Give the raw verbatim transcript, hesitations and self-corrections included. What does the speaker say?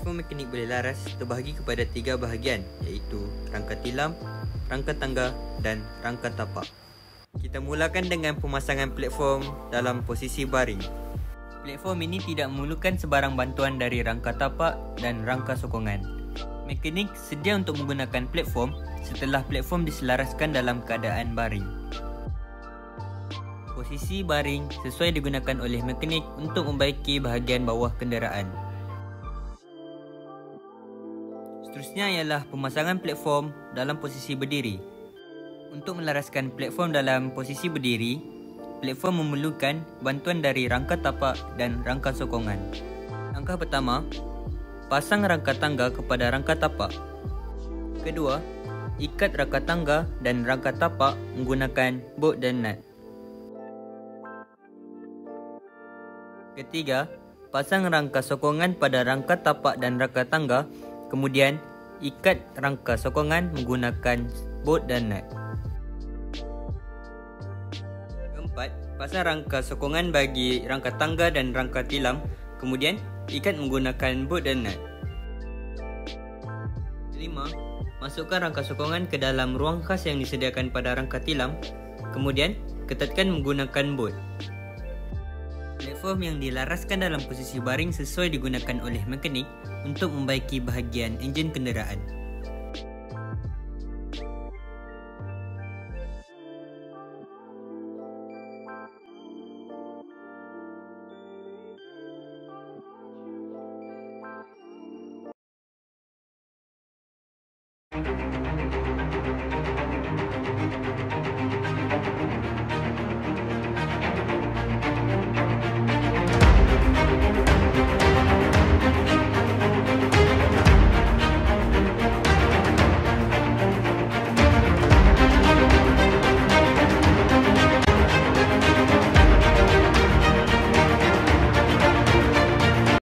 Platform mekanik boleh laras terbahagi kepada tiga bahagian, iaitu rangka tilam, rangka tangga dan rangka tapak. Kita mulakan dengan pemasangan platform dalam posisi baring. Platform ini tidak memerlukan sebarang bantuan dari rangka tapak dan rangka sokongan. Mekanik sedia untuk menggunakan platform setelah platform diselaraskan dalam keadaan baring. Posisi baring sesuai digunakan oleh mekanik untuk membaiki bahagian bawah kenderaan. Seterusnya ialah pemasangan platform dalam posisi berdiri. Untuk melaraskan platform dalam posisi berdiri, platform memerlukan bantuan dari rangka tapak dan rangka sokongan. Langkah pertama, pasang rangka tangga kepada rangka tapak. Kedua, ikat rangka tangga dan rangka tapak menggunakan bot dan nut. Ketiga, pasang rangka sokongan pada rangka tapak dan rangka tangga, kemudian ikat rangka sokongan menggunakan bot dan nut. Keempat, pasang rangka sokongan bagi rangka tangga dan rangka tilam, kemudian ikat menggunakan bot dan nut. Kelima, masukkan rangka sokongan ke dalam ruang khas yang disediakan pada rangka tilam, kemudian ketatkan menggunakan bot. Platform yang dilaraskan dalam posisi baring sesuai digunakan oleh mekanik untuk membaiki bahagian enjin kenderaan.